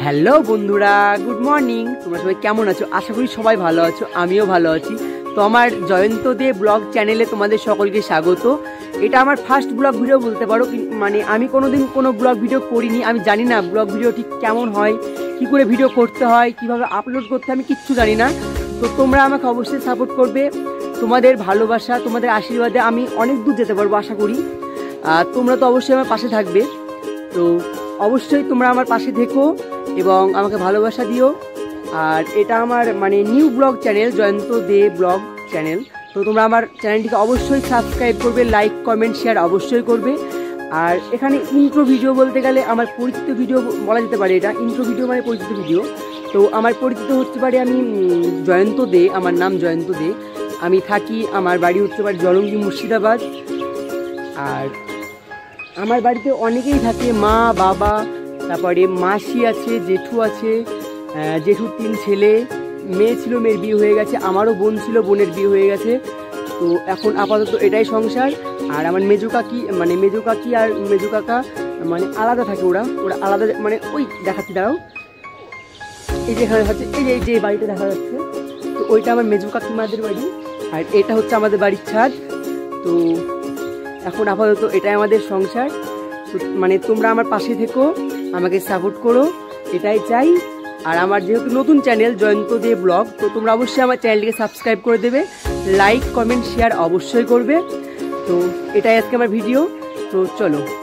Hello বন্ধুরা, good morning. তোমরা সবাই কেমন আছো? আশা করি সবাই ভালো আছো, আমিও ভালো আছি। তো আমার জয়ন্ত দে ব্লগ চ্যানেলে তোমাদের সকলকে স্বাগত। এটা আমার ফার্স্ট ব্লগ ভিডিও বলতে পারো, মানে আমি কোনোদিন কোনো ব্লগ ভিডিও করিনি। আমি জানি না ব্লগ ভিডিও ঠিক কেমন হয়, কি করে ভিডিও করতে হয়, কিভাবে আপলোড করতে হয়, আমি কিচ্ছু জানি না। তো তোমরা আমাকে অবশ্যই সাপোর্ট করবে। তোমাদের ভালোবাসা, তোমাদের আশীর্বাদে আমি অনেক দূর যেতে পারবো আশা করি। তোমরা তো অবশ্যই আমার পাশে থাকবে। তো অবশ্যই তোমরা আমার পাশে থেকো এবং আমাকে ভালোবাসা দিও। আর এটা আমার মানে new blog channel, Jayanta Dey blog channel. তো তোমরা আমার চ্যানেলটিকে অবশ্যই সাবস্ক্রাইব করবে, লাইক কমেন্ট শেয়ার অবশ্যই করবে। আর এখানে ইন্ট্রো ভিডিও বলতে গেলে আমার পরিচিত ভিডিও বলা যেতে পারে। এটা ইন্ট্রো ভিডিও মানে পরিচিত ভিডিও। তো আমার পরিচিত হচ্ছে পারে আমি জয়ন্ত দে, আমার নাম জয়ন্ত দে। আমি থাকি, আমার বাড়ি হচ্ছে পারে জলঙ্গি মুর্শিদাবাদ। আর আমার বাড়িতে অনেকেই থাকে, মা বাবা, তারপরে মাসি আছে, জেঠু আছে, জেঠুর 3 ছেলে, মেয়ে ছিল, মেয়ের বিয়ে হয়ে গেছে। আমারও বোন ছিল, বোনের বিয়ে হয়ে গেছে। তো এখন আপাতত এটাই সংসার। আর আমার মেজো কাকি আর মেজো কাকা মানে আলাদা থাকে, ওরা আলাদা, মানে ওই দেখাচ্ছি দাঁড়াও, এই যে এখানে হচ্ছে এই যে বাড়িটা দেখা যাচ্ছে, তো ওইটা আমার মেজো কাকিমাদের বাড়ি। আর এটা হচ্ছে আমাদের বাড়ির ছাদ। তো এখন আপাতত এটাই আমাদের সংসার। মানে তোমরা আমার পাশে থেকো, আমাকে সাপোর্ট করো, এটাই চাই। আর আমার যেহেতু নতুন চ্যানেল জয়ন্ত দে ব্লগ, তো তোমরা অবশ্যই আমার চ্যানেলটিকে সাবস্ক্রাইব করে দেবে, লাইক কমেন্ট শেয়ার অবশ্যই করবে। তো এটাই আজকে আমার ভিডিও। তো চলো।